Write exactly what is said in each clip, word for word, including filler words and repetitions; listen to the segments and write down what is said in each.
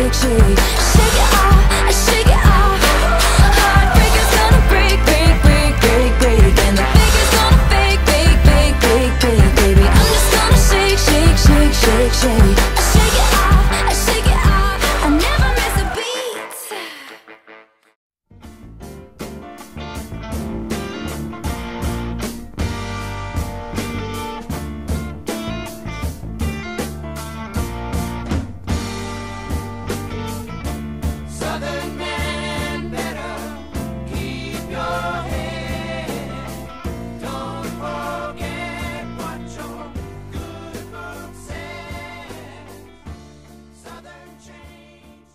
shake, shake. Shake it off, I shake it off. Heartbreaker's gonna break, break, break, break, break. And the faker's gonna fake, fake, fake, fake, fake, baby. I'm just gonna shake, shake, shake, shake, shake. I shake it off, I shake it off. I never miss a beat. Southern man, better keep your head. Don't forget what your good book says. Southern change.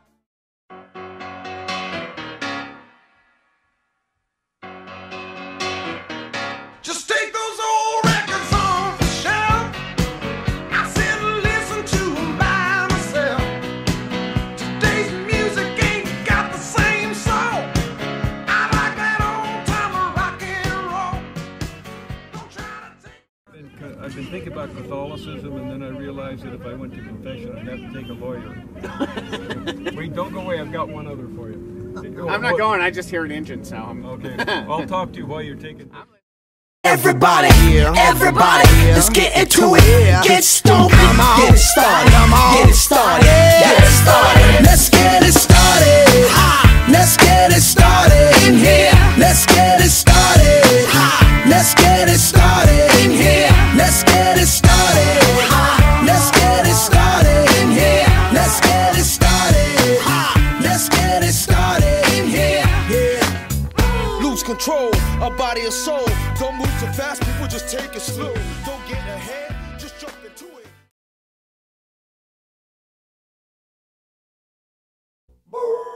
Just take those old records off the shelf. I sit and listen to 'em by myself. Today's music ain't got the same soul. I like that old time rock and roll. Don't try to take. Been- I've been thinking about Catholicism, and then I realized that if I went to confession, I'd have to take a lawyer. Wait, don't go away. I've got one other for you. I'm not going. I just heard engine, so I'm Okay, I'll talk to you while you're taking. Everybody, everybody, let's get into it. Get stoked, get it started, get it started, get it started. Let's get it started. Let's get it started in here. Let's get it started. Let's get it started in here. Let's get it started. Let's get it started in here. Let's get it started. Let's get it started in here. Yeah. Lose control, a body and soul. Don't move too fast, people just take it slow. Don't get ahead, just jump into it. Boom.